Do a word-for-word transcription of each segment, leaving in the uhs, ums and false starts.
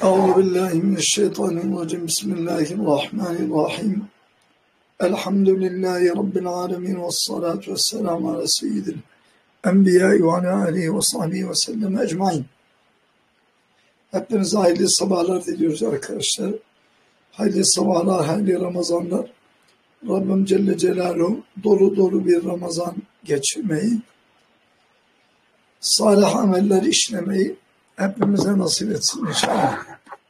Euzubillahimineşşeytanirracim. Bismillahirrahmanirrahim. Elhamdülillahi Rabbil alemin. Vessalatu vesselamu ala seyyidil enbiyai ve ala alihi ve sahbihi ve sellem ecmain. Hepinize hayırlı sabahlar diliyoruz arkadaşlar. Hayırlı sabahlar, hayırlı Ramazanlar. Rabbim Celle Celaluhu dolu dolu bir Ramazan geçirmeyi, salih ameller işlemeyi hepimize nasip etsin inşallah.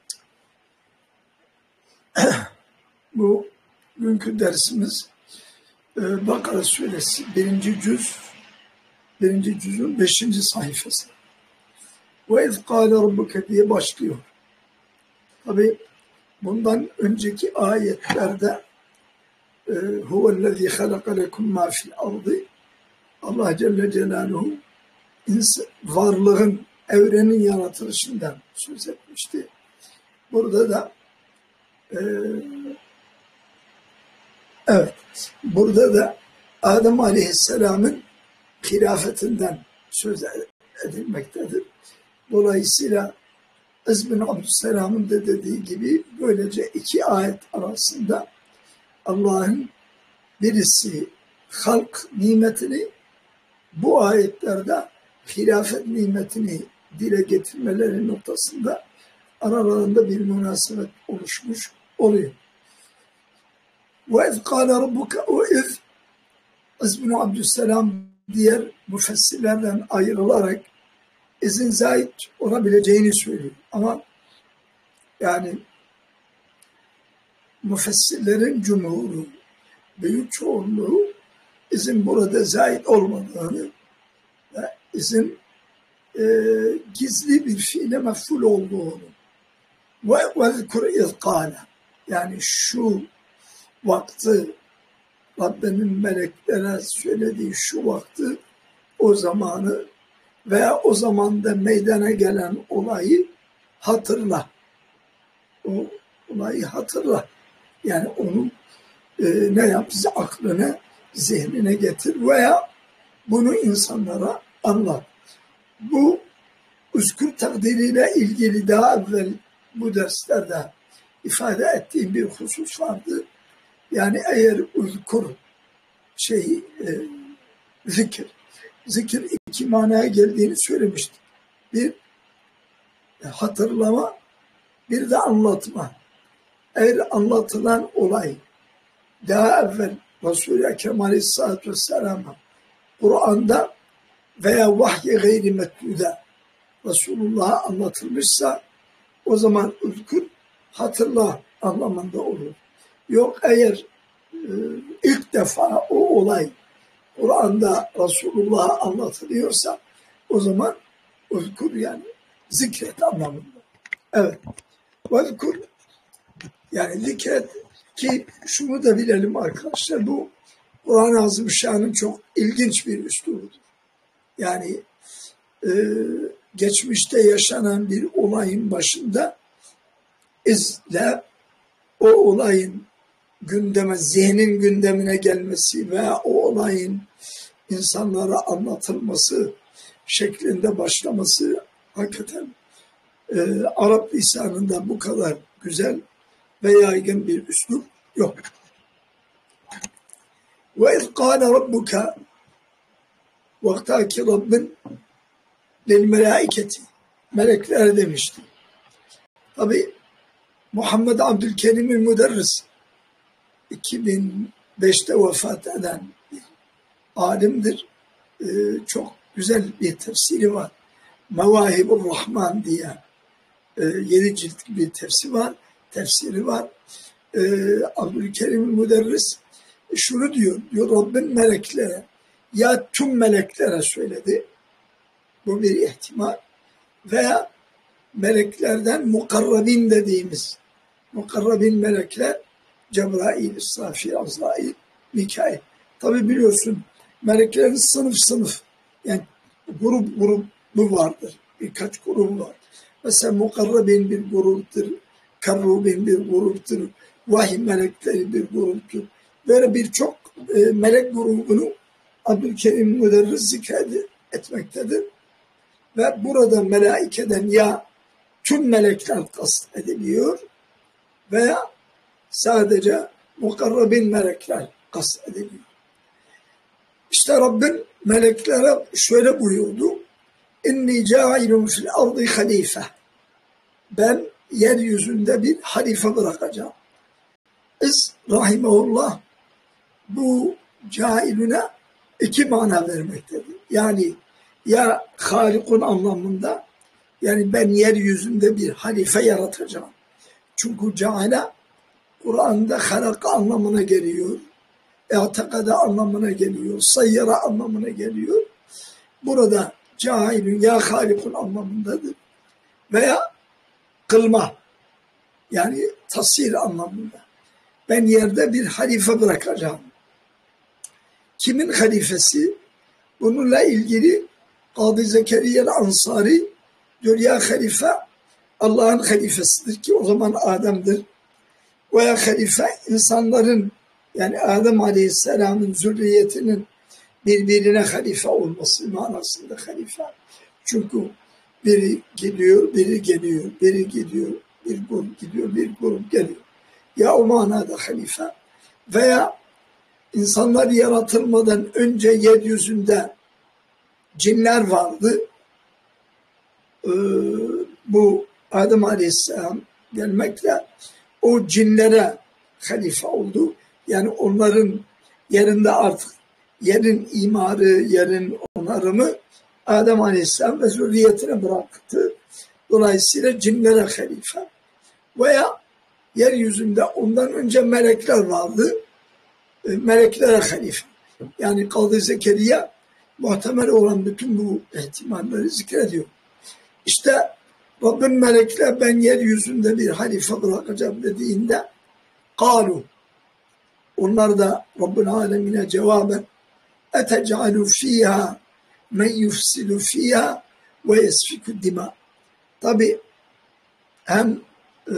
Bu günkü dersimiz e, Bakara Suresi birinci cüz, birinci cüzün beşinci sayfası. Ve iz kâle rabbuke diye başlıyor. Tabi bundan önceki ayetlerde e, huvellezî halaka lekum mâ fil ardı, Allah Celle Celaluhu varlığın, evrenin yaratılışından söz etmişti. Burada da e, evet, burada da Adem Aleyhisselam'ın hilafetinden söz edilmektedir. Dolayısıyla İz bin Abdüsselam'ın da dediği gibi böylece iki ayet arasında Allah'ın birisi halk nimetini, bu ayetlerde hilafet nimetini dile getirmeleri noktasında aralarında bir münasebet oluşmuş oluyor. Ve iz kâle rabbuke, o iz, İz bin Abdüsselam diğer müfessirlerden ayrılarak izin zayit olabileceğini söylüyor. Ama yani müfessirlerin cumhuru, büyük çoğunluğu izin burada zayit olmadığını ve izin e, gizli bir fiile mef'ul olduğunu ve vezkur iz kâle, yani şu vakti, Rabbinin meleklere söylediği şu vakti, o zamanı veya o zamanda meydana gelen olayı hatırla. O olayı hatırla. Yani onu e, ne yap? Aklına, zihnine getir veya bunu insanlara anlat. Bu üzkür takdiriyle ilgili daha evvel bu derslerde ifade ettiğim bir husus vardı. Yani eğer üzkür şey e, zikir, zikir iki manaya geldiğini söylemiştik. Bir e, hatırlama, bir de anlatma. Eğer anlatılan olay daha evvel Resul-i Ekrem Aleyhisselatü Vesselam'a Kur'an'da veya vahiy gayri metluda Resulullah'a anlatılmışsa o zaman üzkür, hatırla anlamında olur. Yok eğer e, ilk defa o olay Kur'an'da Resulullah'a anlatılıyorsa o zaman üzkür, yani zikret anlamında. Evet. Üzkür yani zikret, ki şunu da bilelim arkadaşlar, bu Kur'an-ı Azimüşşan'ın çok ilginç bir üslubudur. Yani e, geçmişte yaşanan bir olayın başında izle o olayın gündeme, zihnin gündemine gelmesi veya o olayın insanlara anlatılması şeklinde başlaması hakikaten e, Arap lisanında bu kadar güzel ve yaygın bir üslup yok. Ve iz kâle rabbuke, vaktaki Rabbin lil melâiketi, meleklere demişti. Tabi Muhammed Abdülkerim'in müderris, iki bin beşte vefat eden bir alimdir. Ee, çok güzel bir tefsiri var. Mevâhibur Rahman diye e, yedi cilt bir tefsiri var. Tefsiri var. Ee, Abdülkerim'in müderris şunu diyor, diyor Rabbin meleklere, ya tüm meleklere söyledi. Bu bir ihtimal. Veya meleklerden mukarrabin dediğimiz, mukarrabin melekler Cebrail, İsrafil, Azrail, Mikail. Tabi biliyorsun meleklerin sınıf sınıf, yani grup grup bu vardır. Birkaç grubu var. Mesela mukarrabin bir gruptur, karrubin bir gruptur, vahiy melekleri bir gruptur. Böyle birçok e, melek grubunu Abdülkerim müderris zikretmektedir. Ve burada melaikeden ya tüm melekler kast ediliyor veya sadece mukarrabin melekler kast ediliyor. İşte Rabbin meleklere şöyle buyurdu. İnni câilun fil ardı halife. Ben yeryüzünde bir halife bırakacağım. İz rahimehullah bu cailüne iki mana vermektedir. Yani ya halikun anlamında, yani ben yeryüzünde bir halife yaratacağım. Çünkü caile Kur'an'da halaka anlamına geliyor. İ'tekada anlamına geliyor. Sayyara anlamına geliyor. Burada cailün ya halikun anlamındadır. Veya kılma, yani tasir anlamında. Ben yerde bir halife bırakacağım. Kimin halifesi? Bununla ilgili Kadı Zekeriya el-Ansari diyor ya halife Allah'ın halifesidir ki o zaman Adem'dir. Veya halife insanların, yani Adem Aleyhisselam'ın zürriyetinin birbirine halife olması manasında halife. Çünkü biri gidiyor, biri geliyor, biri gidiyor, bir grup gidiyor, bir grup geliyor. Ya o manada halife veya insanlar yaratılmadan önce yeryüzünde cinler vardı. Ee, bu Adem Aleyhisselam gelmekle o cinlere halife oldu. Yani onların yerinde artık yerin imarı, yerin onarımı Adem Aleyhisselam ve zürriyetine bıraktı. Dolayısıyla cinlere halife. Veya yeryüzünde ondan önce melekler vardı. Meleklere halife. Yani Kadı Zekeriya muhtemel olan bütün bu ihtimalleri zikrediyor. İşte Rabbin melekler ben yeryüzünde bir halife bırakacağım dediğinde kalu, onlar da Rabbin alemine cevaben etec'alu fiha men yufsidu fiha ve yesfiku dima. Tabi hem e,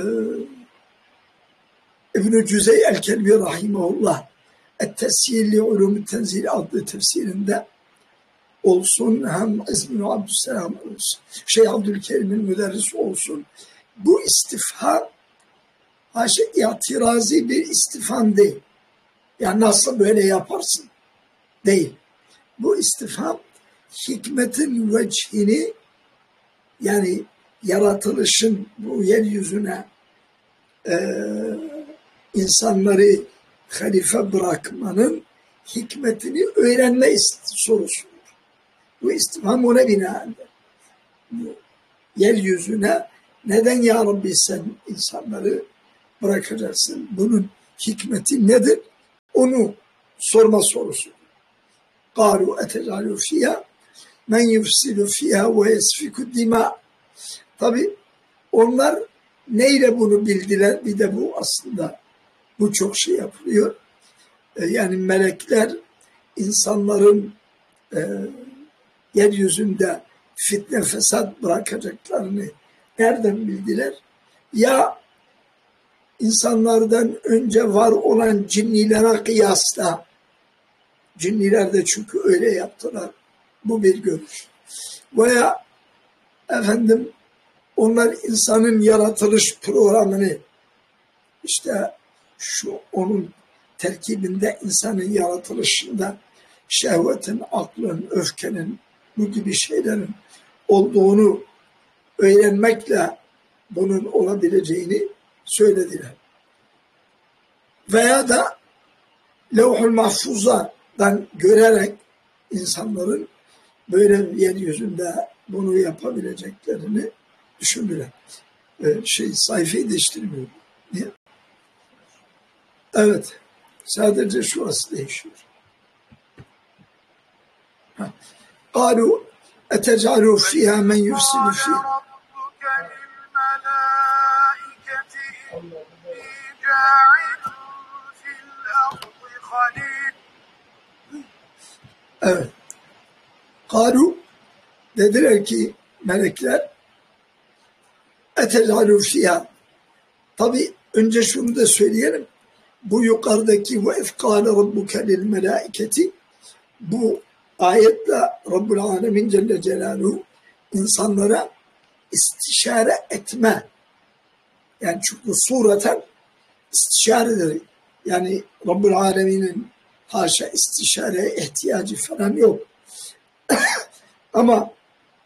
İbn-i Cüzey el-Kelbi rahimahullah Et-Tesir-li Ulûm-i Tenzil adlı tefsirinde olsun, hem İzmin Abdüsselam olsun, Şeyh Abdülkerim'in müderrisi olsun, bu istifham haşa itirazi bir istifham değil. Yani nasıl böyle yaparsın değil. Bu istifham hikmetin vecihini, yani yaratılışın bu yeryüzüne e, insanları halife bırakmanın hikmetini öğrenme sorusudur. Bu istifham ona binaendir. Bu yeryüzüne neden ya Rabbi sen insanları bırakacaksın? Bunun hikmeti nedir? Onu sorma sorusu. قَالُوا اَتَجَعَلُوا فِيهَا مَنْ يُفْسِدُ فِيهَا وَيَسْفِكُ الدِّمَاءَ. Tabi onlar neyle bunu bildiler? Bir de bu aslında bu çok şey yapılıyor. Yani melekler insanların e, yeryüzünde fitne fesat bırakacaklarını nereden bildiler? Ya insanlardan önce var olan cinnilere kıyasla, cinniler de çünkü öyle yaptılar. Bu bir görüş. Veya efendim onlar insanın yaratılış programını, işte şu onun terkibinde insanın yaratılışında şehvetin, aklın, öfkenin, bu gibi şeylerin olduğunu öğrenmekle bunun olabileceğini söylediler. Veya da Levh-ül Mahfuz'dan görerek insanların böyle yeryüzünde bunu yapabileceklerini düşündüler. Ee, şey sayfayı değiştirmiyor. Niye? Evet. Sadece şurası değişiyor. قالوا أتجعلوا فيها من يفسد فيها Evet. قالوا dediler ki melekler أتجعلوا فيها. Tabi önce şunu da söyleyelim. Bu yukarıdaki ve ifkâle rabbuke lil melâiketi, bu ayetle Rabbul Alemin Celle Celaluhu insanlara istişare etme. Yani çünkü sureten istişaredir. Yani Rabbul Alemin'in haşa istişareye ihtiyacı falan yok. Ama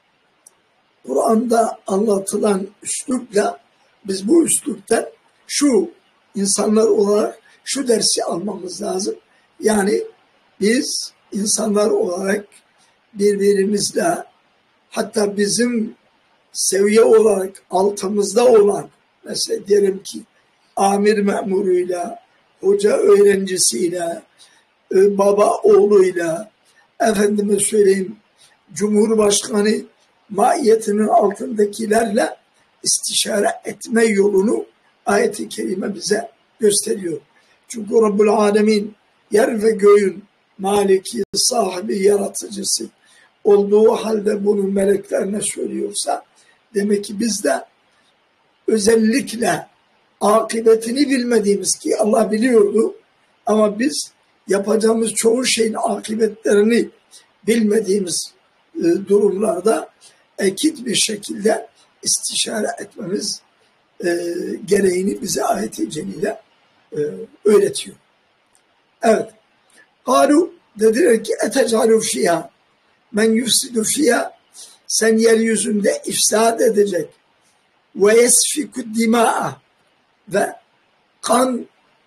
Kur'an'da anlatılan üslupla biz bu üsluptan şu insanlar olarak şu dersi almamız lazım. Yani biz insanlar olarak birbirimizle, hatta bizim seviye olarak altımızda olan, mesela diyelim ki amir memuruyla, hoca öğrencisiyle, baba oğluyla, efendime söyleyeyim Cumhurbaşkanı maiyetinin altındakilerle istişare etme yolunu ayet-i kerime bize gösteriyor. Çünkü Rabbul Alemin yer ve göğün maliki, sahibi, yaratıcısı olduğu halde bunu meleklerine söylüyorsa, demek ki biz de özellikle akıbetini bilmediğimiz, ki Allah biliyordu ama biz yapacağımız çoğu şeyin akıbetlerini bilmediğimiz e, durumlarda ekit bir şekilde istişare etmemiz e, gereğini bize ayet-i celile e, öğretiyor. Evet. Kalu, dediler ki etecalu fiyâ men yufsidu fiyâ, sen yeryüzünde ifsad edecek ve yesfiku dimâ'a, ve kan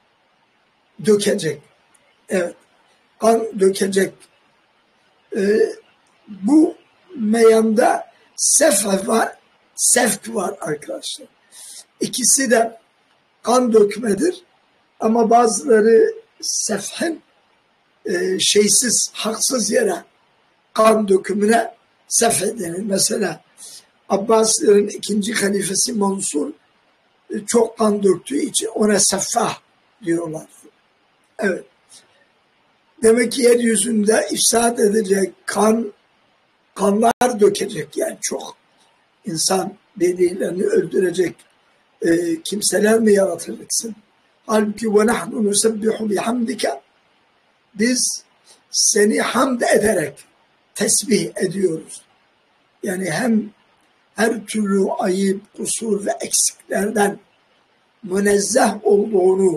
dökecek. Evet. Kan dökecek. Ee, bu meyanda sefh var, sefk var arkadaşlar. İkisi de kan dökmedir. Ama bazıları sefhin e, şeysiz, haksız yere kan dökümüne sefh denir. Mesela Abbasilerin ikinci halifesi Mansur e, çok kan döktüğü için ona seffah diyorlar. Evet. Demek ki yeryüzünde ifsad edecek, kan, kanlar dökecek, yani çok insan birbirlerini öldürecek e, kimseler mi yaratacaksın? Halbuki ve nahnu nusebbihu bihamdike, biz seni hamd ederek tesbih ediyoruz. Yani hem her türlü ayıp, kusur ve eksiklerden münezzeh olduğunu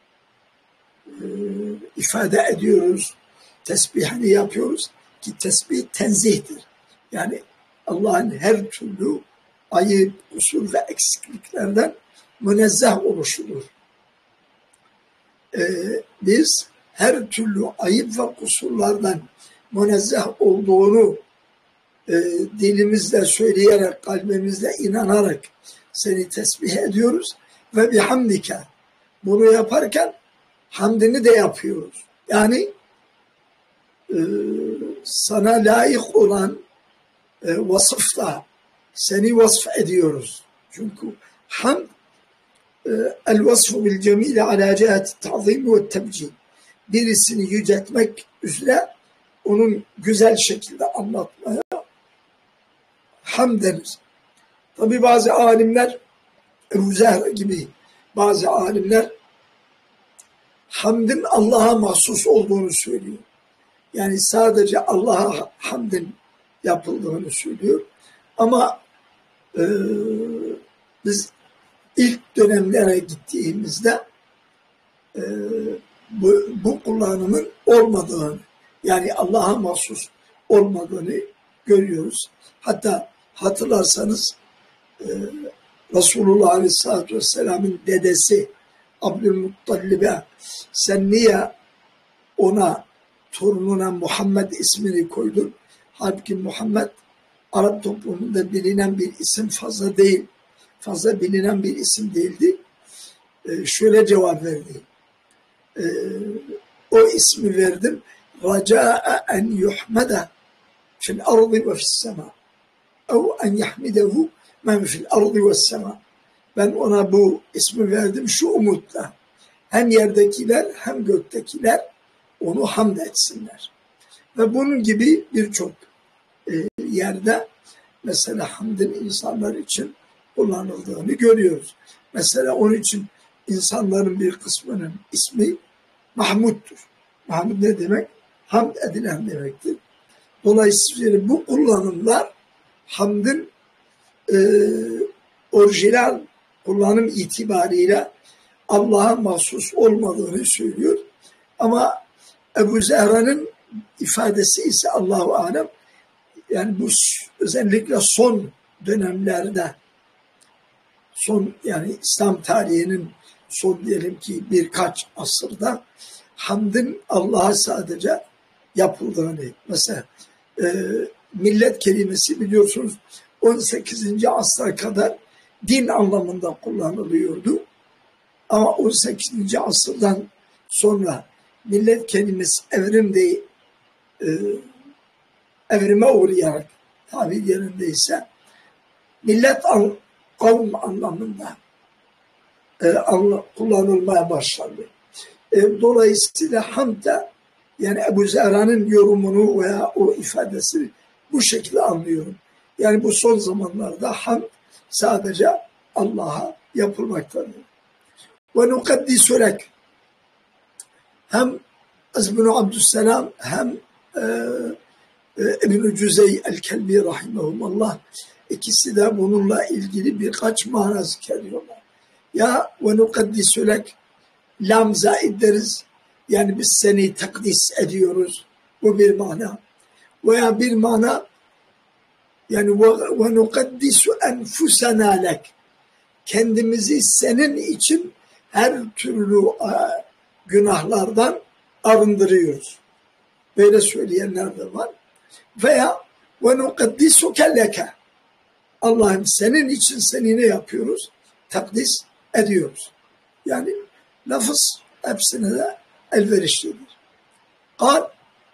e, ifade ediyoruz. Tesbihini yapıyoruz ki tesbih tenzihtir. Yani Allah'ın her türlü ayıp, kusur ve eksikliklerden münezzeh oluşudur. Ee, biz her türlü ayıp ve kusurlardan münezzeh olduğunu e, dilimizle söyleyerek, kalbimizle inanarak seni tesbih ediyoruz ve bihamdike, bunu yaparken hamdini de yapıyoruz. Yani e, sana layık olan e, vasıfla seni vasf ediyoruz. Çünkü hamd el vasfu bil cemile ala cihati ta'zim ve tebcil, birisini yüceltmek üzere onun güzel şekilde anlatmaya hamd denir. Tabi bazı alimler, Ebu Zehra gibi bazı alimler hamdin Allah'a mahsus olduğunu söylüyor. Yani sadece Allah'a hamdin yapıldığını söylüyor. Ama e, biz ilk dönemlere gittiğimizde e, bu, bu kullanımın olmadığını, yani Allah'a mahsus olmadığını görüyoruz. Hatta hatırlarsanız e, Resulullah Aleyhisselatü Vesselam'ın dedesi Abdülmuttalib'e sen niye ona, torununa Muhammed ismini koydun? Halbuki Muhammed Arap toplumunda bilinen bir isim fazla değil. Fazla bilinen bir isim değildi. Ee, şöyle cevap verdi. Ee, o ismi verdim. Raca'a en yuhmeda fil ardı ve fis sema. Ev en yahmidehu men fil ardı ve sema. Ben ona bu ismi verdim şu umutla. Hem yerdekiler hem göktekiler onu hamd etsinler. Ve bunun gibi birçok e, yerde mesela hamdin insanlar için kullanıldığını görüyoruz. Mesela onun için insanların bir kısmının ismi Mahmud'dur. Mahmud ne demek? Hamd edilen demektir. Dolayısıyla bu kullanımlar hamdin e, orijinal kullanım itibariyle Allah'a mahsus olmadığını söylüyor. Ama Ebu Zehra'nın ifadesi ise Allahu alem, yani bu özellikle son dönemlerde, son yani İslam tarihinin son diyelim ki birkaç asırda hamdın Allah'a sadece yapıldığını, mesela e, millet kelimesi biliyorsunuz on sekizinci asra kadar din anlamında kullanılıyordu. Ama on sekizinci asırdan sonra millet kelimesi evrimde e, evrime uğrayarak, tabir yerindeyse millet an, kavm anlamında e, anla, kullanılmaya başlandı. E, dolayısıyla hamd da, yani Ebu Zehra'nın yorumunu veya o ifadesini bu şekilde anlıyorum. Yani bu son zamanlarda hamd sadece Allah'a yapılmaktadır. Ve nukaddisu lek, hem İbn Abdüsselam hem e, e, İbn Cüzey el-Kelbi rahimehumullah ikisi de bununla ilgili birkaç mana zikrediyorlar. Ya ve nukaddisu lek, lam zaid deriz. Yani biz seni takdis ediyoruz. Bu bir mana. Veya bir mana, yani ve nukaddisu enfusena lek, kendimizi senin için her türlü günahlardan arındırıyoruz. Böyle söyleyenler de var. Veya ve nukaddisuke leke, Allah'ım senin için seni ne yapıyoruz? Takdis ediyoruz. Yani lafız hepsine de elverişlidir. Kal,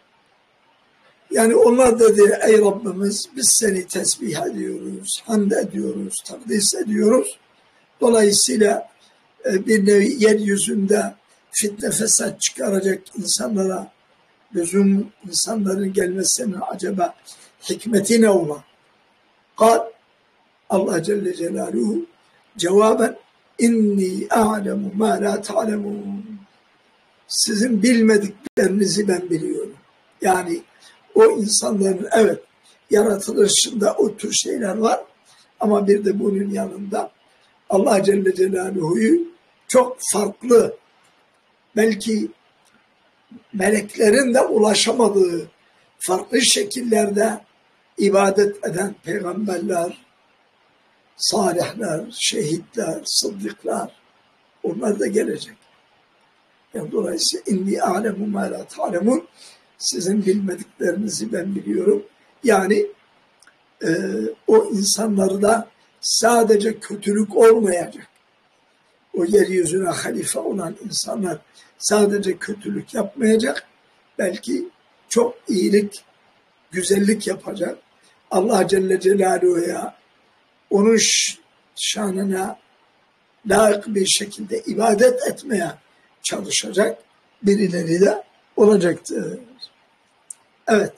yani onlar dedi ey Rabbimiz biz seni tesbih ediyoruz, hamd ediyoruz, takdis ediyoruz. Dolayısıyla bir nevi yeryüzünde fitne fesat çıkaracak insanlara, lüzum insanların gelmesine acaba hikmeti ne ola? Kal, Allah Celle Celaluhu cevaben inni a'lemu ma la ta'lemun. Sizin bilmediklerinizi ben biliyorum. Yani o insanların evet yaratılışında o tür şeyler var ama bir de bunun yanında Allah Celle Celaluhu'yu çok farklı, belki meleklerin de ulaşamadığı farklı şekillerde ibadet eden peygamberler, salihler, şehitler, sıddıklar, onlar da gelecek. Yani dolayısıyla inni a'lemu ma la ta'lemun, sizin bilmediklerinizi ben biliyorum. Yani e, o insanlarda sadece kötülük olmayacak. O yeryüzüne halife olan insanlar sadece kötülük yapmayacak. Belki çok iyilik, güzellik yapacak. Allah Celle Celaluhu'ya, onun şanına layık bir şekilde ibadet etmeye çalışacak birileri de olacaktır. Evet.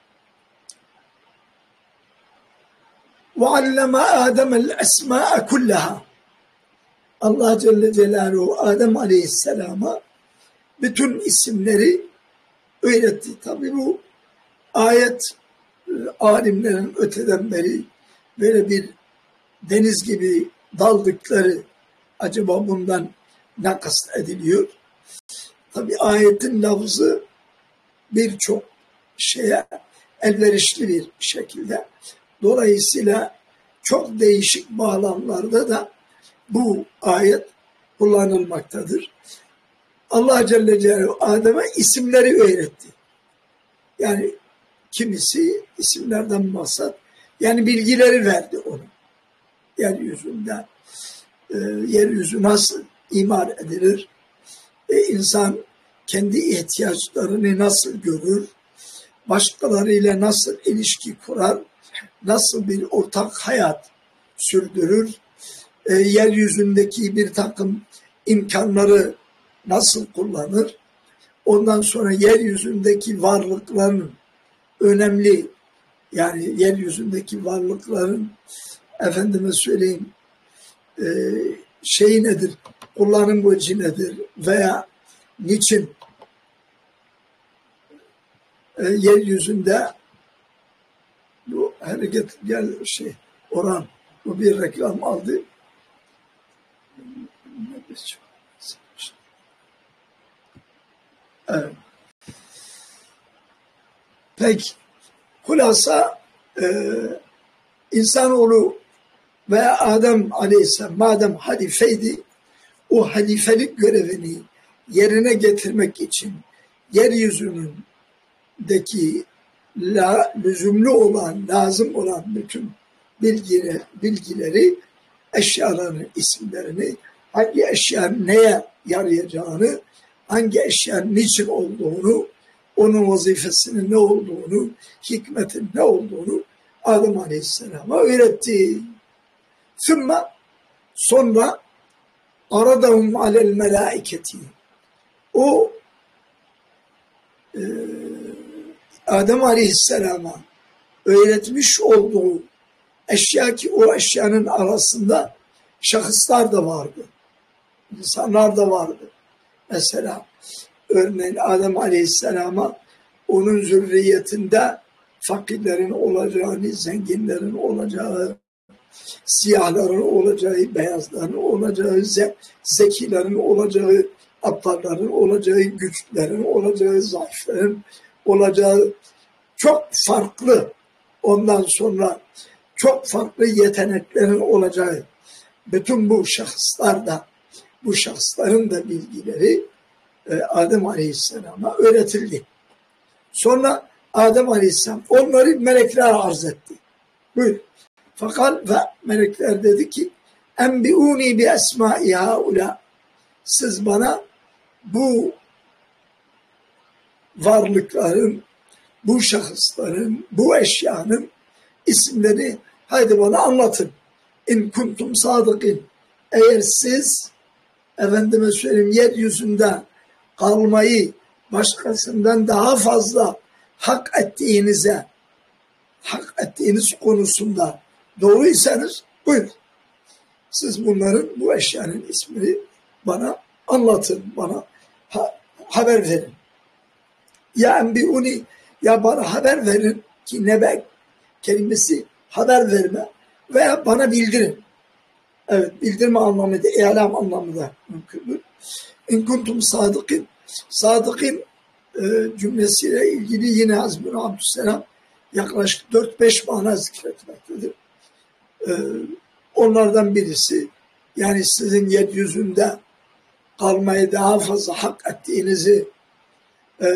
وَعَلَّمَ آدَمَ الْأَسْمَاءَ كُلَّهَا. Allah Celle Celaluhu Adem Aleyhisselam'a bütün isimleri öğretti. Tabi bu ayet alimlerin öteden beri böyle bir deniz gibi daldıkları, acaba bundan ne kast ediliyor? Tabi ayetin lafzı birçok şeye elverişli bir şekilde. Dolayısıyla çok değişik bağlamlarda da bu ayet kullanılmaktadır. Allah Celle Celaluhu Adem'e isimleri öğretti. Yani kimisi isimlerden maksat, yani bilgileri verdi ona. Yeryüzünde, e, yeryüzü nasıl imar edilir? E, insan kendi ihtiyaçlarını nasıl görür? Başkalarıyla nasıl ilişki kurar? Nasıl bir ortak hayat sürdürür? E, yeryüzündeki bir takım imkanları nasıl kullanır? Ondan sonra yeryüzündeki varlıkların önemli, yani yeryüzündeki varlıkların efendime söyleyeyim e, şey nedir, kullanım veci nedir veya niçin e, yeryüzünde bu hareket gel şey oran Bu bir reklam aldı. Evet. Peki, hulasa e, insanoğlu veya Adem Aleyhisselam madem halifeydi, o halifelik görevini yerine getirmek için yeryüzündeki la, lüzumlu olan, lazım olan bütün bilgileri, bilgileri, eşyaların isimlerini, hangi eşya neye yarayacağını, hangi eşyanın niçin olduğunu, onun vazifesinin ne olduğunu, hikmetin ne olduğunu Adem Aleyhisselam'a öğretti. Sümme sonra aradahum alel melaiketi. O e, Adem Aleyhisselam'a öğretmiş olduğu eşya ki o eşyanın arasında şahıslar da vardı. İnsanlar da vardı. Mesela örneğin Adem Aleyhisselam'a onun zürriyetinde fakirlerin olacağını, zenginlerin olacağı, siyahların olacağı, beyazların olacağı, ze zekilerin olacağı, aptalların olacağı, güçlülerin olacağı, zayıfların olacağı çok farklı, ondan sonra çok farklı yeteneklerin olacağı bütün bu şahıslar da, bu şahısların da bilgileri Adem Aleyhisselam'a öğretildi. Sonra Adem Aleyhisselam onları meleklere arz etti. Buyur. Fakat ve melekler dedi ki enbiuni bi esma'i haula, siz bana bu varlıkların, bu şahısların, bu eşyanın isimlerini haydi bana anlatın. İn kuntum sadıkin, eğer siz efendime söyleyeyim yeryüzünde kalmayı başkasından daha fazla hak ettiğinize, hak ettiğiniz konusunda doğruysanız buyurun. Siz bunların, bu eşyanın ismini bana anlatın, bana ha, haber verin. Ya enbiuni, ya bana haber verin ki nebe kelimesi haber verme veya bana bildirin. Evet, bildirme anlamında, ilam anlamında mümkündür. İn kuntum sadıkin, sadıkin e, cümlesiyle ilgili yine Hazbun Abdüsselam yaklaşık dört beş mana zikretmektedir. E, onlardan birisi, yani sizin yeryüzünde kalmayı daha fazla hak ettiğinizi e,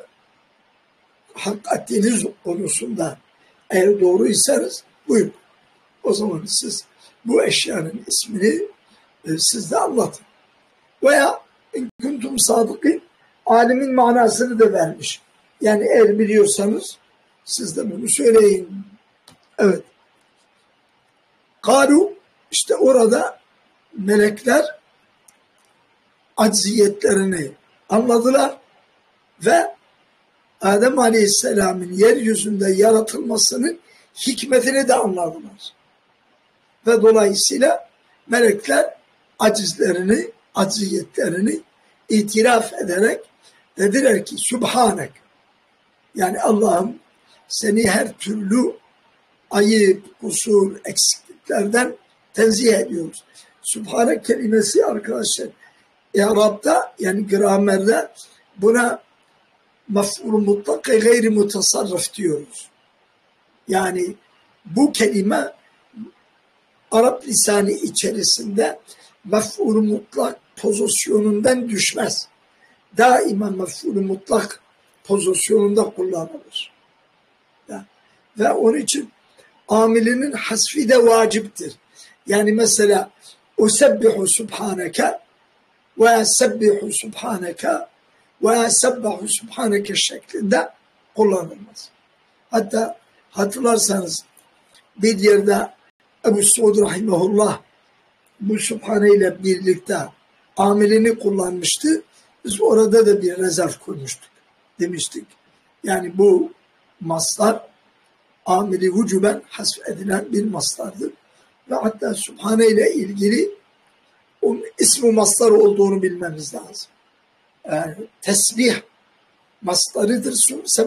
hak ettiğiniz konusunda eğer doğruysanız buyurun. O zaman siz bu eşyanın ismini e, siz de anlatın. Veya in kuntum sadıkin, alimin manasını da vermiş. Yani eğer biliyorsanız siz de bunu söyleyin. Evet. Kalu, işte orada melekler acziyetlerini anladılar ve Adem Aleyhisselam'ın yeryüzünde yaratılmasının hikmetini de anladılar. Ve dolayısıyla melekler acizlerini, acziyetlerini itiraf ederek dediler ki Sübhanek, yani Allah'ım seni her türlü ayıp, kusur, eksikliklerden tenzih ediyoruz. Sübhanek kelimesi arkadaşlar İrab'da, yani gramerde buna mef'ul mutlak gayri mutasarrif diyoruz. Yani bu kelime Arap lisanı içerisinde mef'ul mutlak pozisyonundan düşmez. Daima mef'ul mutlak pozisyonunda kullanılır. Ve onun için amilinin hasfi de vaciptir. Yani mesela usebbihu subhaneke ve sebbihu subhaneke ve sebbahu subhaneke şeklinde kullanılmaz. Hatta hatırlarsanız bir yerde Ebu Suud Rahimahullah bu Subhane ile birlikte amilini kullanmıştı. Biz orada da bir rezerv koymuştuk. Demiştik. Yani bu maslar amili vücuben hasf edilen bir maslardır. Ve hatta Subhane ile ilgili onun ismi maslar olduğunu bilmemiz lazım. Yani tesbih maslarıdır.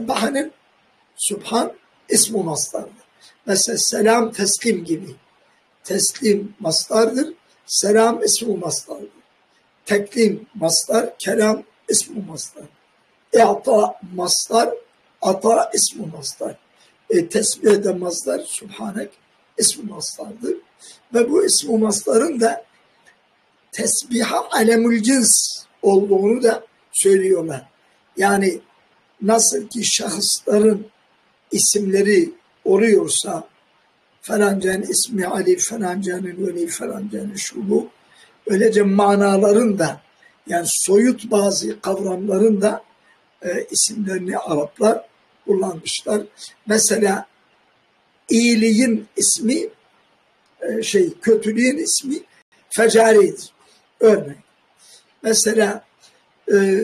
Sebbahanın Subhan ismi maslardır. Mesela selam teslim gibi. teslim mastardır. Selam ismu mastardır. Teklim mastar, kelam ismu mastar. İ'ta mastar, ata ismu mastar. E, tesbih eden mastar, Subhanek ismu mastardır. Ve bu ismu mastarın da tesbiha alemül cins olduğunu da söylüyorlar. Yani nasıl ki şahısların isimleri oluyorsa falancanın ismi Ali, falancanın veli, falancanın şu bu, öylece manaların da yani soyut bazı kavramların da e, isimlerini Araplar kullanmışlar. Mesela iyiliğin ismi e, şey kötülüğün ismi fecaridir. Örnek. Mesela e,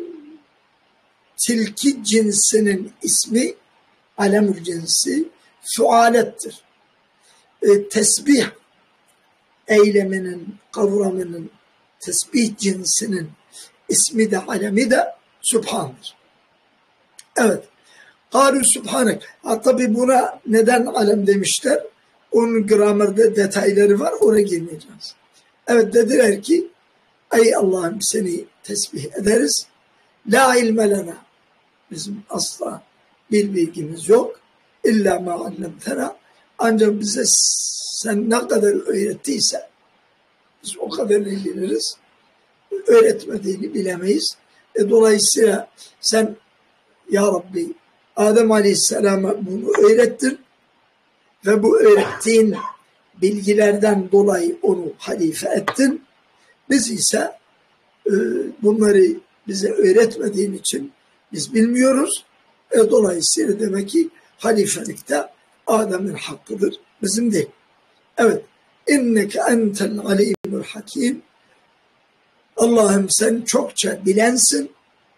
tilki cinsinin ismi alemül cinsi fualettir. E, tesbih eyleminin, kavramının, tesbih cinsinin ismi de alemi de Sübhan'dır. Evet. Kâlû Sübhanek. Ha tabi buna neden alem demişler? Onun gramerde detayları var. Oraya girmeyeceğiz. Evet, dediler ki ey Allah'ım seni tesbih ederiz. La ilme lena. Bizim asla bir bilgimiz yok. İlla ma allemtena. Ancak bize sen ne kadar öğrettiyse biz o kadarını biliriz. Öğretmediğini bilemeyiz. E, dolayısıyla sen ya Rabbi Adem Aleyhisselam'a bunu öğrettin ve bu öğrettiğin bilgilerden dolayı onu halife ettin. Biz ise e, bunları bize öğretmediğin için biz bilmiyoruz. E, dolayısıyla demek ki halifelikte Adem'in hakkıdır, bizim değil. Evet. İnneke entel alimul hakim. Allah'ım sen çokça bilensin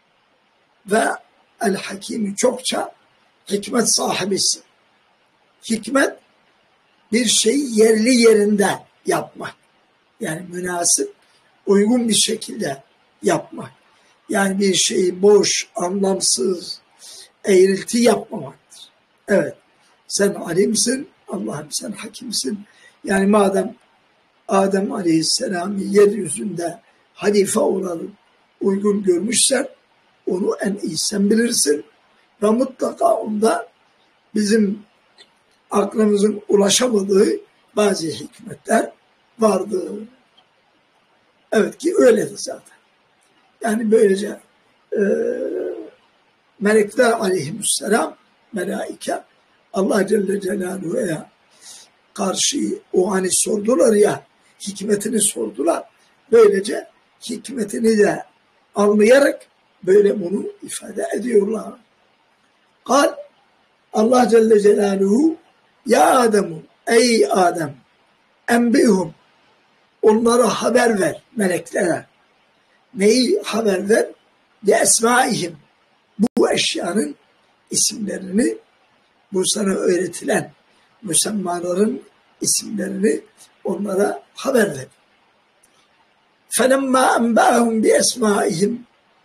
ve el hakimi çokça hikmet sahibisin. Hikmet bir şeyi yerli yerinde yapmak. Yani münasip, uygun bir şekilde yapmak. Yani bir şeyi boş, anlamsız, eğrilti yapmamaktır. Evet. Sen alimsin, Allah'ım sen hakimsin. Yani madem Adem Aleyhisselam'ı yeryüzünde halife olalım uygun görmüşsen onu en iyi sen bilirsin ve mutlaka onda bizim aklımızın ulaşamadığı bazı hikmetler vardır. Evet ki öyledir zaten. Yani böylece e, melekler aleyhisselam, melaike Allah Celle Celaluhu'ya karşı o hani sordular ya, hikmetini sordular. Böylece hikmetini de anlayarak böyle bunu ifade ediyorlar. Kal Allah Celle Celaluhu ya Adem'u, ey Adem, enbihum, onlara haber ver, meleklere. Neyi haber ver? Bi esmaihim, bu eşyanın isimlerini, bu sana öğretilen müsemmaların isimlerini onlara haber ver. فَلَمَّا أَنْبَأَهُمْ بِأَسْمَائِهِمْ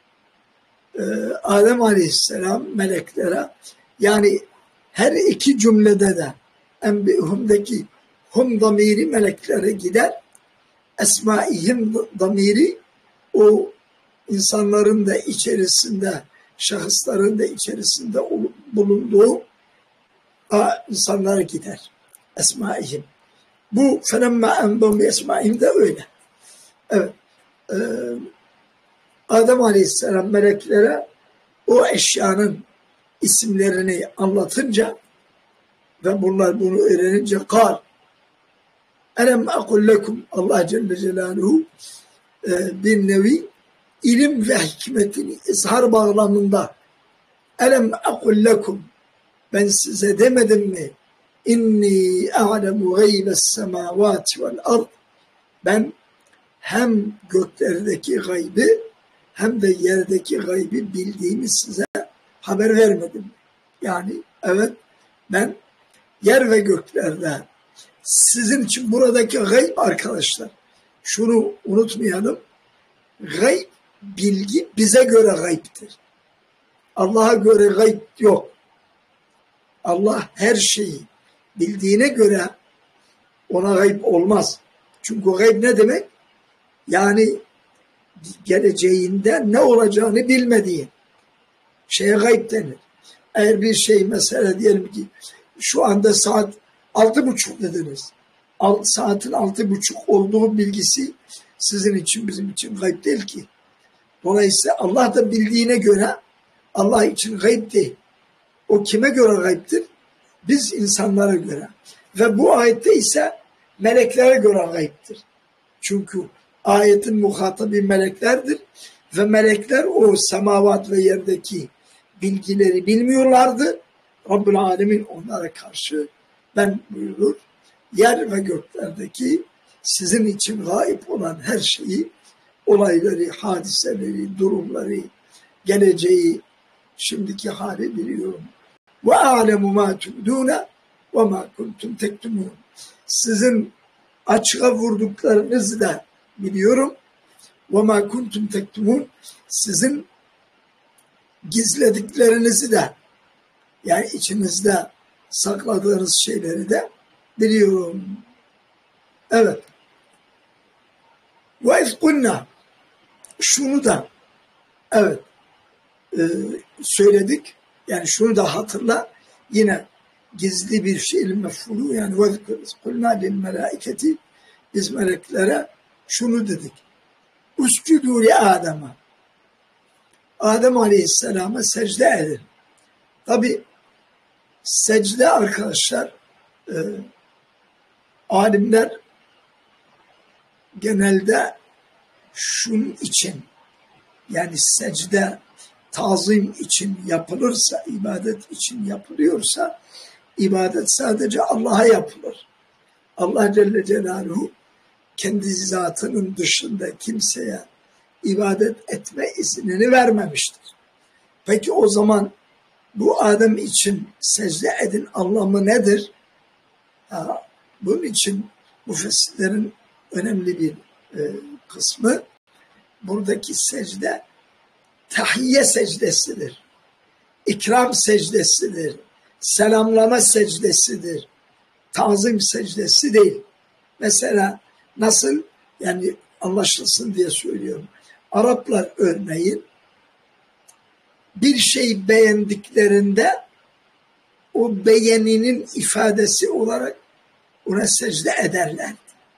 Adem Aleyhisselam meleklere, yani her iki cümlede de enbihum'daki hum damiri meleklere gider. Esmaihim damiri o insanların da içerisinde, şahısların da içerisinde bulunduğu insanlara gider. Esmaihim. Bu felemma enbihum esmaihim de öyle. Evet. Ee, Adem Aleyhisselam meleklere o eşyanın isimlerini anlatınca ve bunlar bunu öğrenince kal elem akul lekum, Allah Celle Celaluhu e, bir nevi ilim ve hikmetini izhar bağlamında elem akul lekum, ben size demedim mi inni a'lemu gaybes semavati vel ard, ben hem göklerdeki gaybı hem de yerdeki gaybı bildiğimi size haber vermedim. Yani evet, ben yer ve göklerde sizin için buradaki gayb arkadaşlar, şunu unutmayalım, gayb bilgi bize göre gaybdir. Allah'a göre gayb yok. Allah her şeyi bildiğine göre Ona gayb olmaz. Çünkü gayb ne demek? Yani geleceğinde ne olacağını bilmediği şeye gayb denir. Eğer bir şey mesela diyelim ki şu anda saat altı buçuk dediniz. Alt, saatin altı buçuk olduğu bilgisi sizin için bizim için gayb değil ki. Dolayısıyla Allah da bildiğine göre Allah için gayb değil. O kime göre gaybdir? Biz insanlara göre. Ve bu ayette ise meleklere göre gaybdir. Çünkü ayetin muhatabı meleklerdir. Ve melekler o semavat ve yerdeki bilgileri bilmiyorlardı. Rabbül Alemin onlara karşı ben buyurur. Yer ve göklerdeki sizin için gayb olan her şeyi, olayları, hadiseleri, durumları, geleceği, şimdiki hali biliyorum. Ve alemu ma tubdune ve ma kuntum tektumun. Sizin açığa vurduklarınızı da biliyorum. Ve ma kuntum tektumun. Sizin gizlediklerinizi de, yani içinizde sakladığınız şeyleri de biliyorum. Evet. Ve izkunna. Şunu da evet e, söyledik. Yani şunu da hatırla. Yine gizli bir fiil mef'ulü, yani ve izkunna lil melaiketi, biz meleklere şunu dedik. Uscudu li Adem'e. Adem Aleyhisselam'a secde edin. Tabi secde arkadaşlar e, alimler genelde şunun için, yani secde tazim için yapılırsa, ibadet için yapılıyorsa, ibadet sadece Allah'a yapılır. Allah Celle Celaluhu kendi zatının dışında kimseye ibadet etme iznini vermemiştir. Peki o zaman bu Adem için secde edin anlamı nedir? Ha, bunun için müfessirlerin önemli bir e, kısmı, buradaki secde tahiyye secdesidir. İkram secdesidir. Selamlama secdesidir. Tazim secdesi değil. Mesela nasıl, yani anlaşılsın diye söylüyorum. Araplar örneğin bir şey beğendiklerinde o beğeninin ifadesi olarak ona secde ederlerdi.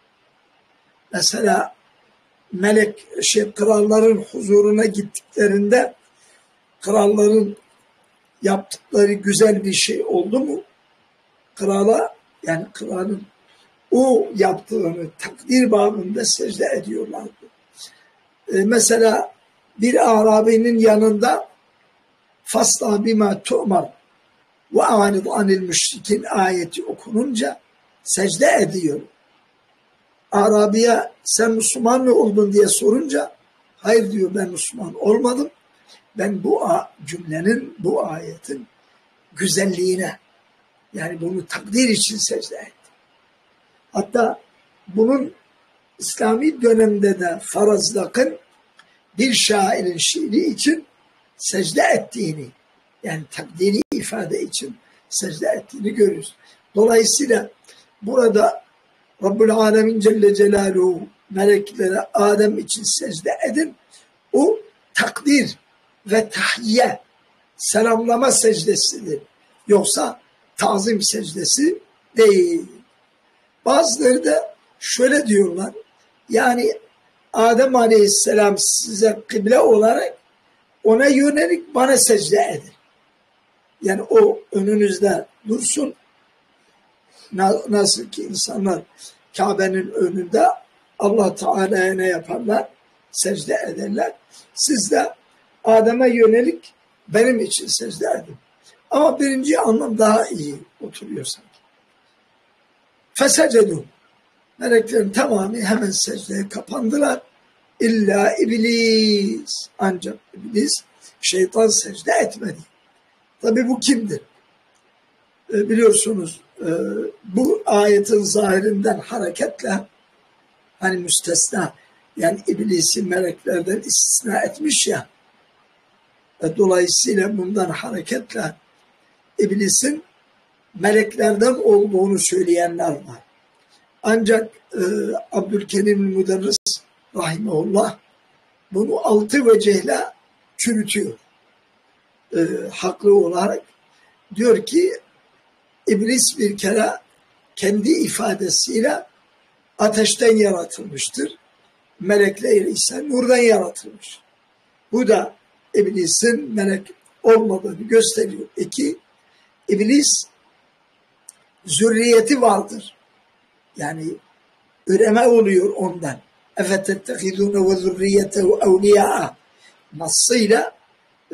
Mesela melek şey kralların huzuruna gittiklerinde kralların yaptıkları güzel bir şey oldu mu krala, yani kralın o yaptığını takdir babında secde ediyorlardı. Ee, mesela bir Arabi'nin yanında fasla bima tu'mar ve a'rid anil müşrikin ayeti okununca secde ediyor. Arabi'ye sen Müslüman mı oldun diye sorunca hayır diyor, ben Müslüman olmadım. Ben bu cümlenin, bu ayetin güzelliğine, yani bunu takdir için secde ettim. Hatta bunun İslami dönemde de Farazdak'ın bir şairin şiiri için secde ettiğini, yani takdiri ifade için secde ettiğini görürüz. Dolayısıyla burada Rabbül Alemin Celle Celaluhu meleklere Adem için secde edin, o takdir ve tahiyye, selamlama secdesidir. Yoksa tazim secdesi değil. Bazıları da şöyle diyorlar, yani Adem Aleyhisselam size kıble olarak ona yönelik bana secde edin. Yani o önünüzde dursun. Nasıl ki insanlar Kabe'nin önünde Allah Teala'ya ne yaparlar? Secde ederler. Siz de Adem'e yönelik benim için secde edin. Ama birinci anlam daha iyi oturuyor sanki. Fesecedu. Meleklerin tamamı hemen secdeye kapandılar. İlla iblis. Ancak iblis, şeytan secde etmedi. Tabi bu kimdir? E, biliyorsunuz e, bu ayetin zahirinden hareketle, hani müstesna, yani iblisi meleklerden istisna etmiş ya, e, dolayısıyla bundan hareketle iblisin meleklerden olduğunu söyleyenler var. Ancak e, Abdülkerim Müderris rahimehullah bunu altı vecihle çürütüyor. E, haklı olarak diyor ki İblis bir kere kendi ifadesiyle ateşten yaratılmıştır. Melekler ise nurdan yaratılmış. Bu da İblis'in melek olmadığını gösteriyor. İki, İblis zürriyeti vardır. Yani üreme oluyor ondan. اَفَتَتَّخِذُونَ وَذُرِّيَّتَهُ اَوْلِيَاءَ nasıyla e,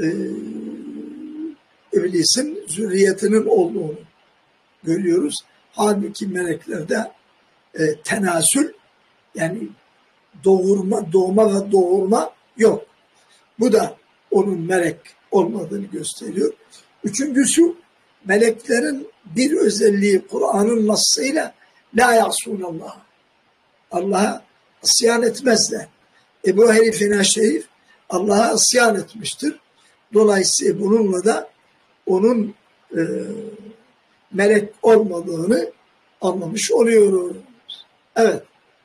İblis'in zürriyetinin olduğunu görüyoruz. Halbuki meleklerde e, tenasül, yani doğurma, doğma ve doğurma yok. Bu da onun melek olmadığını gösteriyor. Üçüncüsü, meleklerin bir özelliği Kur'an'ın nasıyla la ya'sunallah. Allah'a isyan etmezler. Ebu Hanife Şerif Allah'a isyan etmiştir. Dolayısıyla bununla da onun e, melek olmadığını anlamış oluyoruz. Evet.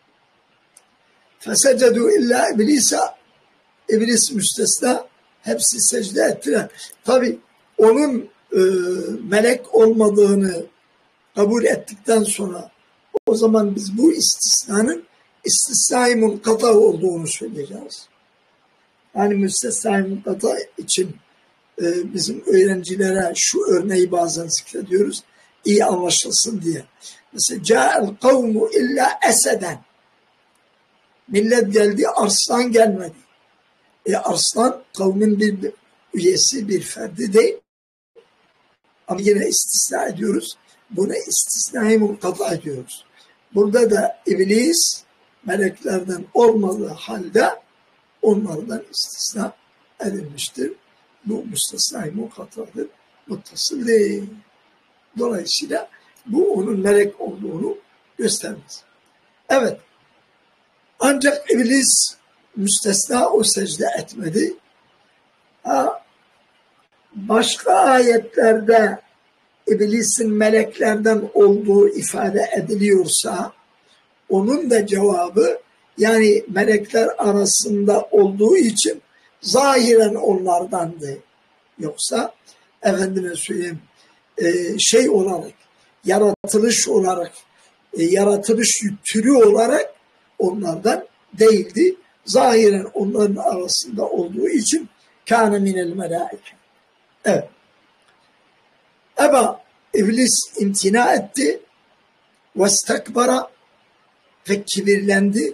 Fesecedu illa iblisa, İblis müstesna, hepsi secde ettiler. Tabi onun e, melek olmadığını kabul ettikten sonra o zaman biz bu istisnanın istisnai munkata olduğunu söyleyeceğiz. Yani müstesnai munkata için e, bizim öğrencilere şu örneği bazen zikrediyoruz, iyi anlaşılsın diye. Mesela ca'el kavmu illa eseden. Millet geldi, arslan gelmedi. E arslan kavmin bir üyesi, bir ferdi değil. Ama yine istisna ediyoruz. Buna istisnai munkata ediyoruz. Burada da İblis meleklerden olmadığı halde onlardan istisna edilmiştir. Bu müstesnai munkatadır. Muttasıl değil. Dolayısıyla bu onun melek olduğunu göstermez. Evet. Ancak İblis müstesna, o secde etmedi. Ha, başka ayetlerde İblis'in meleklerden olduğu ifade ediliyorsa onun da cevabı, yani melekler arasında olduğu için zahiren onlardandı. Yoksa efendime söyleyeyim e, şey olarak, yaratılış olarak, e, yaratılış türü olarak onlardan değildi. Zahiren onların arasında olduğu için kâne minel melâike. Evet. Eba, İblis imtina etti. Vestekbara, ve kibirlendi.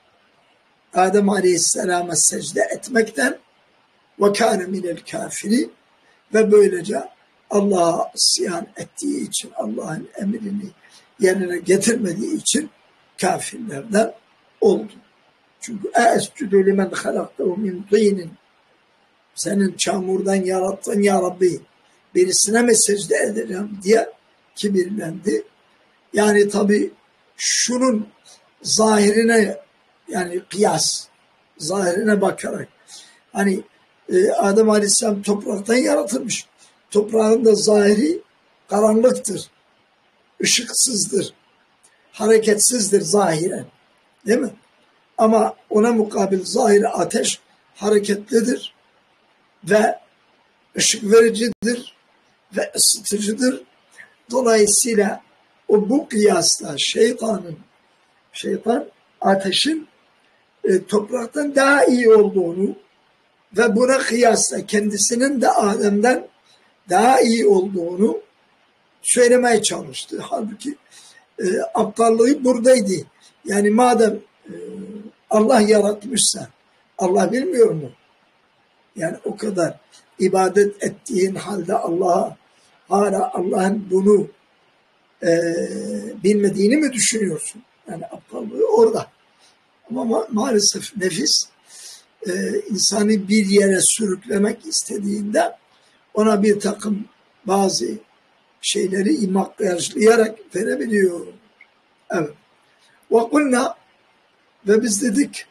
Adem Aleyhisselam'a secde etmekten. Ve kâne minel kâfiri, ve böylece Allah'a isyan ettiği için, Allah'ın emrini yerine getirmediği için kafirlerden oldu. Çünkü e'escüdü limen halaktehu min tînin, senin çamurdan yarattın ya Rabbi, birisine mi secde edeceğim diye kibirlendi. Yani tabi şunun zahirine, yani kıyas, zahirine bakarak, hani e, Adem Aleyhisselam topraktan yaratılmış. Toprağın da zahiri karanlıktır, ışıksızdır, hareketsizdir zahiren, değil mi? Ama ona mukabil zahir ateş hareketlidir ve ışık vericidir ve ısıtıcıdır. Dolayısıyla o bu kıyasla şeytanın, şeytan ateşin e, topraktan daha iyi olduğunu ve buna kıyasla kendisinin de Adem'den daha iyi olduğunu söylemeye çalıştı. Halbuki e, aptallığı buradaydı. Yani madem e, Allah yaratmışsa, Allah bilmiyor mu? Yani o kadar ibadet ettiğin halde Allah'a, hala Allah'ın bunu e, bilmediğini mi düşünüyorsun? Yani aptallığı orada. Ama ma maalesef nefis e, insanı bir yere sürüklemek istediğinde ona bir takım bazı şeyleri imaklayarak verebiliyor. Evet. وَقُلْنَا, ve biz dedik,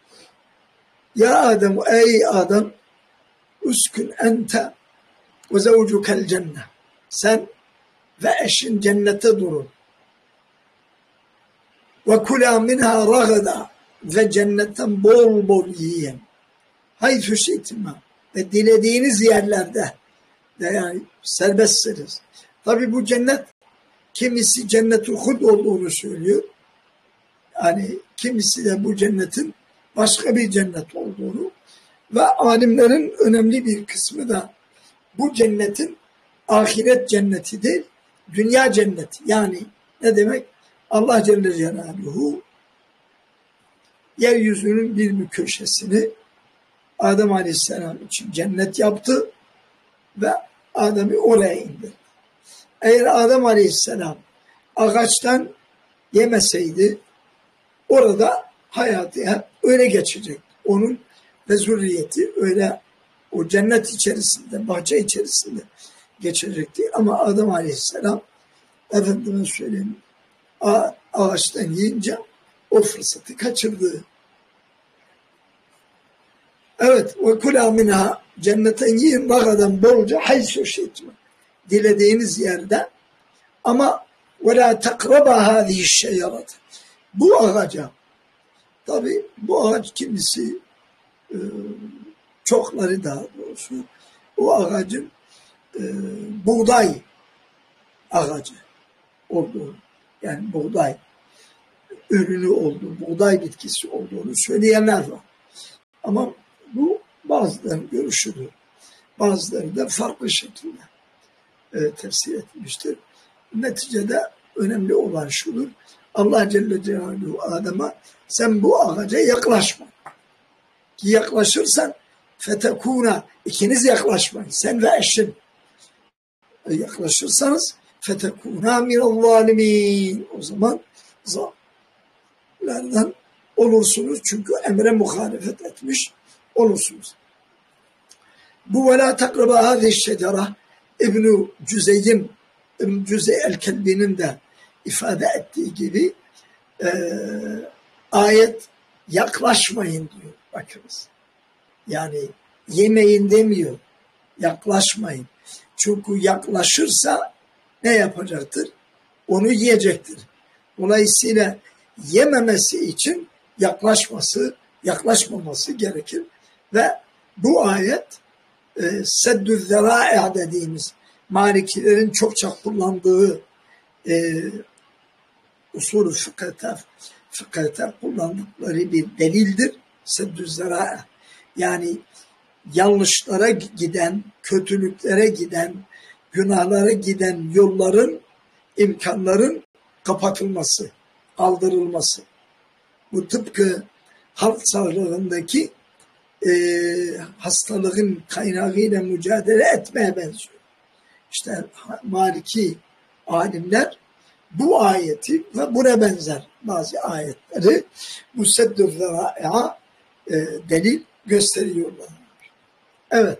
ya Adem, ey Adem, uskun ente ve zevcukel cennet, sen ve eşin cennete durun. Ve kula minha ragada, ve cennetten bol bol yiyin. Haythu şi'tuma, ve dilediğiniz yerlerde de yani serbestsiniz. Tabi bu cennet, kimisi cennet-ül hud olduğunu söylüyor. Yani kimisi de bu cennetin başka bir cennet olduğunu ve alimlerin önemli bir kısmı da bu cennetin ahiret cenneti değil, dünya cenneti. Yani ne demek? Allah Celle Celaluhu yeryüzünün bir bir köşesini Adem Aleyhisselam için cennet yaptı ve Adem'i oraya indirdi. Eğer Adem Aleyhisselam ağaçtan yemeseydi orada hayatı hep öyle geçecek. Onun ve zürriyeti öyle o cennet içerisinde, bahçe içerisinde geçecekti. Ama Adem Aleyhisselam efendime söyleyeyim ağaçtan yiyince o fırsatı kaçırdı. Evet, ve kula minha, cennetten yiyin bagadan bolca haysu şi'tum, dilediğiniz yerde, ama ve la takraba hâzihi şecerete, bu ağaca, tabi bu ağaç kimisi e, çokları daha doğrusu o ağacın e, buğday ağacı olduğunu, yani buğday ürünü olduğu, buğday bitkisi olduğunu söyleyenler var. Ama bu bazılarının görüşüdür. Bazıları da farklı şekilde e, tefsir etmiştir. Neticede önemli olan şudur: Allah Celle Celaluhu Adem'e sen bu ağaca yaklaşma. Ki yaklaşırsan fetekuna, ikiniz yaklaşmayın. Sen ve eşin e, yaklaşırsanız fetekuna minel zalimin. O zaman zalimlerden olursunuz. Çünkü emre muhalefet etmiş olursunuz. Bu ve la takraba hâzihi şecere, İbn-i Cüzey'in, İbn-i Cüzey el-Kelbi'nin de ifade ettiği gibi e, ayet yaklaşmayın diyor. Bakınız. Yani yemeyin demiyor. Yaklaşmayın. Çünkü yaklaşırsa ne yapacaktır? Onu yiyecektir. Dolayısıyla yememesi için yaklaşması, yaklaşmaması gerekir. Ve bu ayet e, seddü zerâ'i dediğimiz Malikilerin çokça kullandığı e, usul-ü fıkıhta, fıkıhta kullandıkları bir delildir. Seddü zerâ'i. Yani yanlışlara giden, kötülüklere giden, günahlara giden yolların, imkanların kapatılması, kaldırılması. Bu tıpkı halk sağlığındaki e, hastalığın kaynağıyla mücadele etmeye benziyor. İşte Maliki alimler bu ayeti ve buna benzer bazı ayetleri bu seddü zerâ'i'a e, delil gösteriyorlar. Evet.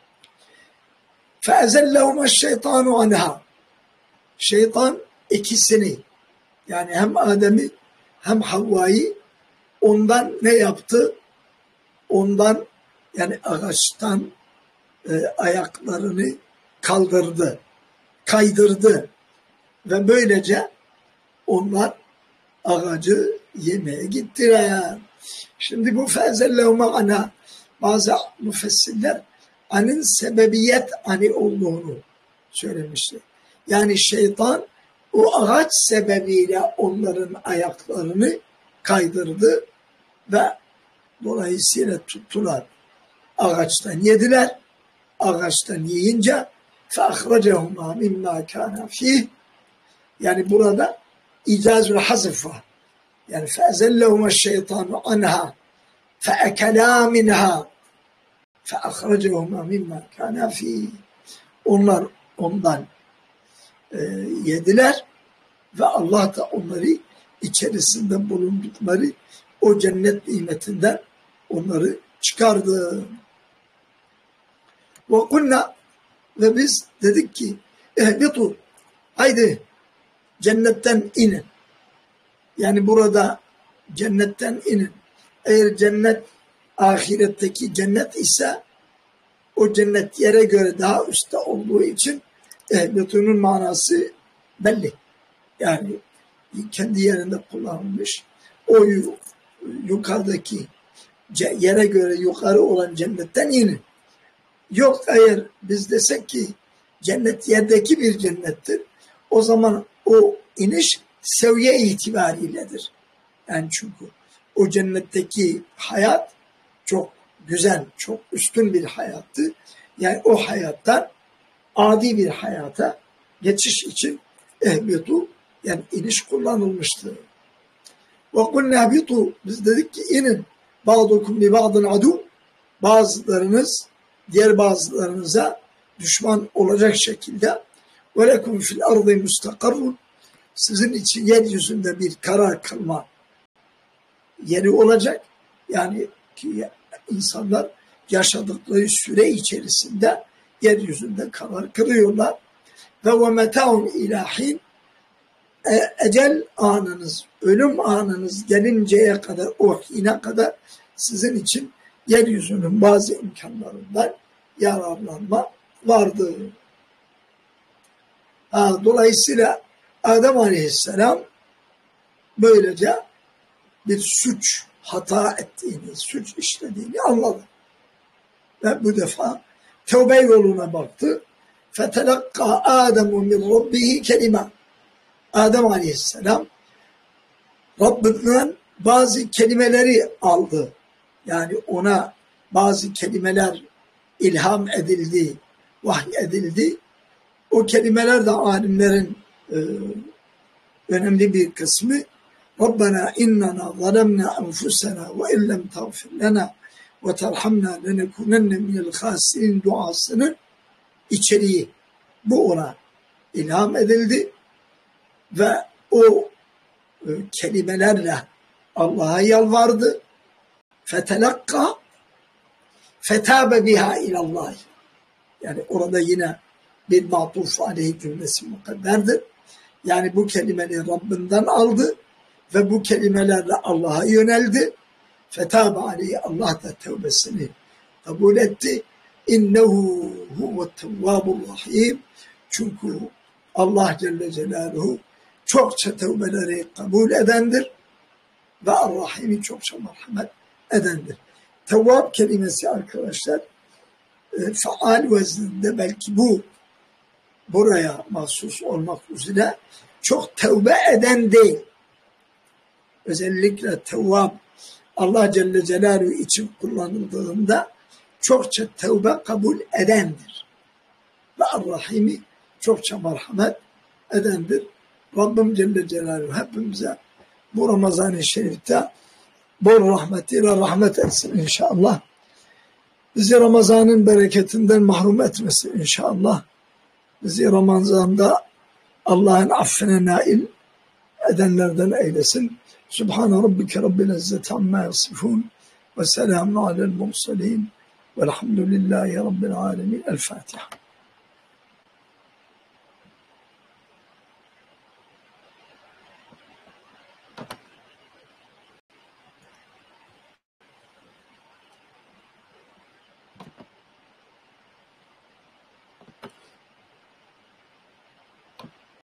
فَاَزَلَّهُمَ الشَّيْطَانُ عَنْهَا, şeytan ikisini, yani hem Adem'i hem Havva'yı ondan ne yaptı? Ondan, yani ağaçtan e, ayaklarını kaldırdı, kaydırdı ve böylece onlar ağacı yemeye gittiler. Şimdi bu fezellehuma ana, bazı müfessirler anın sebebiyet ani olduğunu söylemişler. Yani şeytan o ağaç sebebiyle onların ayaklarını kaydırdı ve dolayısıyla tuttular. Ağaçtan yediler. Ağaçtan yiyince فَاَخْرَجَهُمَا مِمَّا كَانَ ف۪يهِ, yani burada icazül hazf var. Yani فَاَزَلَّهُمَا الشَّيْطَانُ عَنْهَا فَاَكَلَا مِنْهَا فَاَخْرَجَهُمَا مِمَّا كَانَ ف۪يهِ, onlar ondan e, yediler ve Allah da onları içerisinde bulundukları o cennet nimetinden onları çıkardı. Ve kulna, ve biz dedik ki ehbitu, haydi cennetten inin. Yani burada cennetten inin. Eğer cennet ahiretteki cennet ise o cennet yere göre daha üstte olduğu için ehbitunun manası belli. Yani kendi yerinde kullanılmış. O yukarıdaki yere göre yukarı olan cennetten inin. Yok eğer biz desek ki cennet yerdeki bir cennettir, o zaman o iniş seviye itibariyledir. Yani çünkü o cennetteki hayat çok güzel, çok üstün bir hayattı. Yani o hayattan adi bir hayata geçiş için ehbitu, yani iniş kullanılmıştı. Ve kulna bitu, biz dedik ki inin. Ba'dukum li ba'din adu, bazılarınız diğer bazılarınıza düşman olacak şekilde. Ve lekum fil ardı mustakarrun, sizin için yeryüzünde bir karar kılma yeri olacak. Yani ki insanlar yaşadıkları süre içerisinde yeryüzünde karar kılıyorlar. Ve ve metaun ilahin, ecel anınız, ölüm anınız gelinceye kadar, o hine kadar sizin için yeryüzünün bazı imkanlarından yararlanma vardır. Ha, dolayısıyla Adem Aleyhisselam böylece bir suç hata ettiğini, suç işlediğini anladı. Ve bu defa tövbe yoluna baktı. فَتَلَقَّى آدَمُ مِنْ رَبِّهِ كَلِمًا, Adem Aleyhisselam Rabbinden bazı kelimeleri aldı. Yani ona bazı kelimeler ilham edildi, vahiy edildi. O kelimeler de alimlerin e, önemli bir kısmı. Rabbena innena zalemna enfusena ve illem tağfir lena ve terhamna lenekunenne minel khasirin duasının içeriği. Bu ona ilham edildi ve o e, kelimelerle Allah'a yalvardı. Fetelakka fetabe biha ilallah. Yani orada yine bir matuf aleyhi cümlesi mukadderdir. Yani bu kelimeleri Rabbinden aldı ve bu kelimelerle Allah'a yöneldi. Fetabe aleyhi, Allah da tevbesini kabul etti. İnnehu huve't-tevvâbu'r-rahîm. Çünkü Allah Celle Celaluhu çokça tevbeleri kabul edendir ve Ar-Rahim'i çokça merhamet edendir. Tevvab kelimesi arkadaşlar e, faal vezninde, belki bu buraya mahsus olmak üzere çok tevbe eden değil. Özellikle tevvab Allah Celle Celaluhu için kullanıldığında çokça tevbe kabul edendir. Ve Ar-Rahim'i çokça merhamet edendir. Rabbim Celle Celaluhu hepimize bu Ramazan-ı Şerif'te bol rahmetiyle rahmet etsin inşallah. Bizi Ramazan'ın bereketinden mahrum etmesin inşallah. Bizi Ramazan'da Allah'ın affine nail edenlerden eylesin. Subhane Rabbike Rabbil İzzeti amma yasifun ve selamun alel mursalin velhamdülillahi Rabbil alemin. El Fatiha.